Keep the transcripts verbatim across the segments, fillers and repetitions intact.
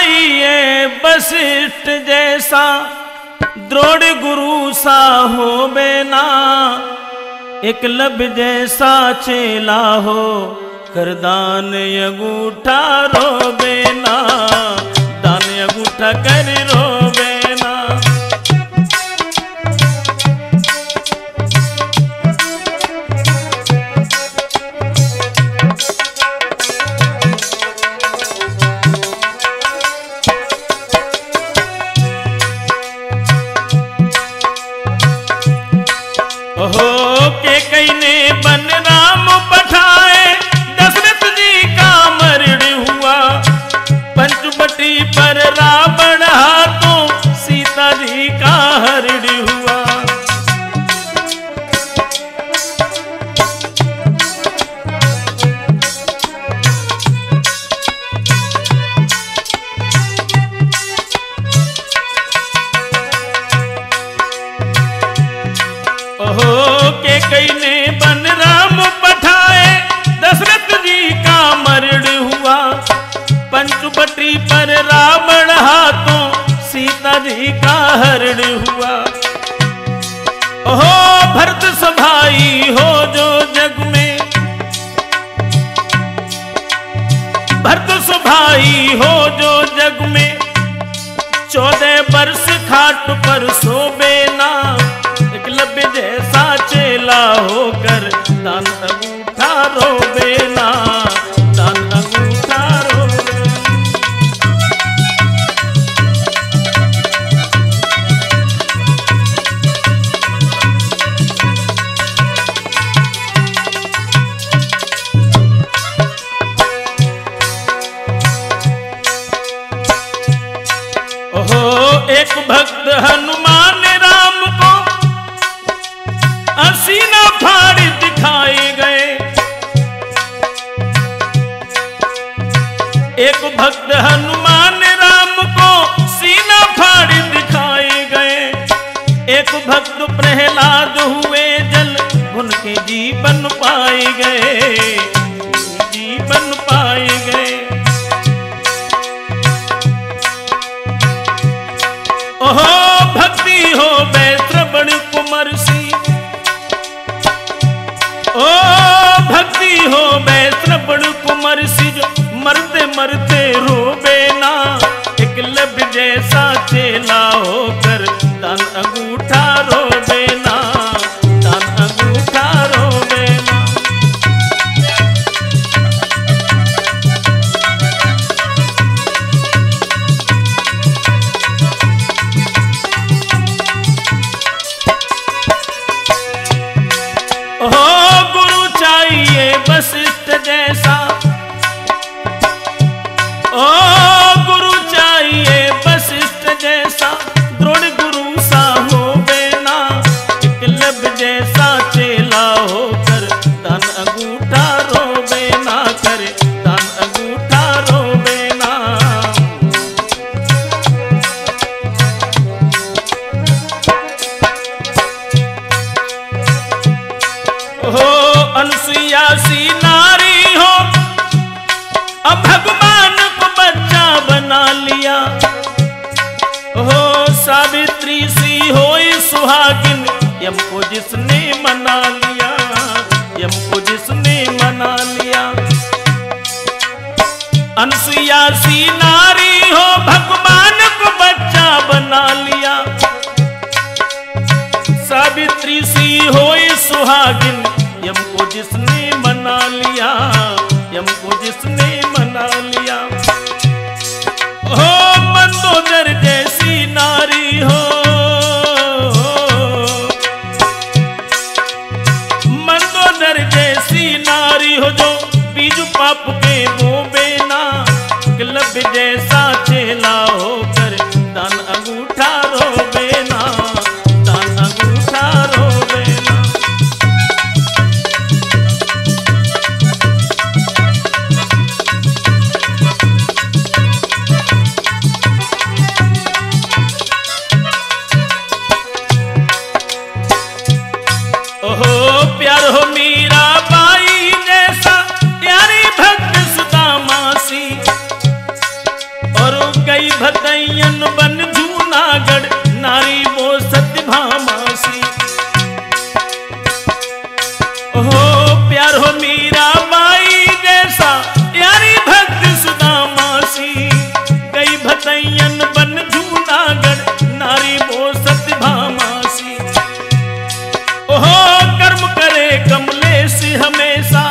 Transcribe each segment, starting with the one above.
चाहिए वशिष्ठ जैसा, द्रोण गुरु सा हो बेना। एकलव्य जैसा चेला हो, कर दान अंगूठा रोबे ना, दान अंगूठा कर रोबे ना। ओहो के कई ने बन राम पठाए, दशरथ जी का मरण हुआ। पंचवटी पर रावण हाथों, सीता जी का हरण हुआ। ओहो के कई ने बन राम पठाए, दशरथ जी का मरण हुआ। पंचवटी पर रावण हाथों, सीता जी का हरण हुआ। ओहो भरत सभाई हो जो जग में, भरत सभाई हो जो जग में। चौदह वर्ष खाट पर सोबे ना, एकलव्य जैसा चेला होकर, दान अंगूठा रोबे ना, दान अंगूठा रोबे। ओहो एक भक्त हनुमान राम को, सीना फाड़ दिखाए गए। एक भक्त हनुमान राम को, सीना फाड़ दिखाए गए। एक भक्त प्रहलाद हुए जल, उनके जीवन पाए गए, जीवन पाए गए। ओहो भक्ति हो वैश्रवण कुंवर सी, ओ भक्ति हो वैश्रवण कुंवर सी। जो मरते मरते रोबे ना, एकलव्य जैसा चेला होकर, दान अंगूठा रोबे ना, दान अंगूठा रोबे ना। वशिष्ठ जैसा, ओ गुरु चाहिए वशिष्ठ जैसा। द्रोण गुरु सा हो बेना, एकलव्य जैसा चेला होकर, दान अंगूठा रोबे ना करे, दान अंगूठा रोबे ना। हो अनुसुईया सी नारी हो, अब भगवान को बच्चा बना लिया। हो सावित्री सी हो सुहागिन, यम को जिसने मना लिया, यम को जिसने मना लिया। अनुसुईया सी नारी हो, भगवान को बच्चा बना लिया। सावित्री सी हो सुहागिन, यम को जिसने मना लिया, यम को जिसने मना लिया। हो मंदोदर जैसी नारी हो, मंदोदर जैसी नारी हो। जो बीज पाप के बोबे ना, एकलव्य जैसा चेला होकर, दान अंगूठा रोबे ना, दान अंगूठा रोबे ना। हमेशा।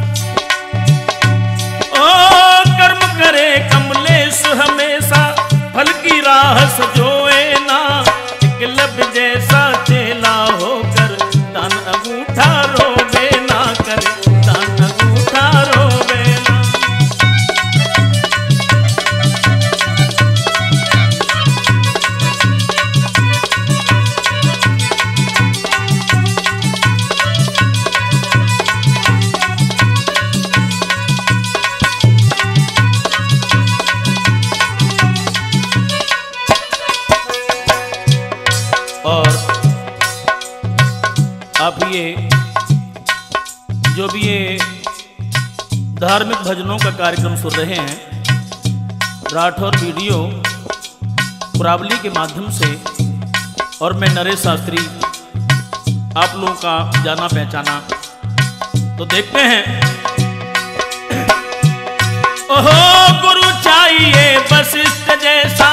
ओ कर्म करे कमलेश हमेशा, फल की राह सजोए ना। एकलव्य जैसा चेला होकर दान अंगूठा रोवे ना करे, दान अंगूठा रोवे ना। और आप ये जो भी ये धार्मिक भजनों का कार्यक्रम सुन रहे हैं, राठौर वीडियो मुरावली के माध्यम से, और मैं नरेश शास्त्री आप लोगों का जाना पहचाना, तो देखते हैं। ओहो गुरु चाहिए वशिष्ठ जैसा,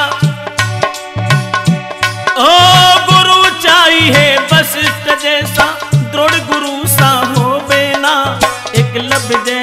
ओ गुरु चाहिए वशिष्ठ जैसा, दृढ़ गुरु सा हो बेना। एकलव्य